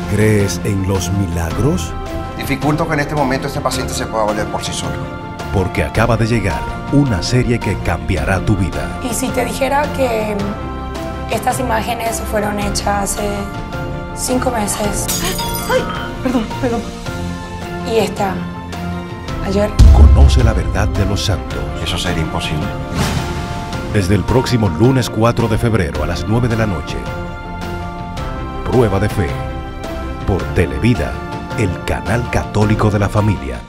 ¿Crees en los milagros? Dificulto que en este momento este paciente se pueda valer por sí solo. Porque acaba de llegar una serie que cambiará tu vida. ¿Y si te dijera que estas imágenes fueron hechas hace 5 meses? ¡Ay! Perdón. Y esta, ayer. Conoce la verdad de los santos. Eso sería imposible. Desde el próximo lunes 4 de febrero a las 9 de la noche. Prueba de Fe. Por Televida, el canal católico de la familia.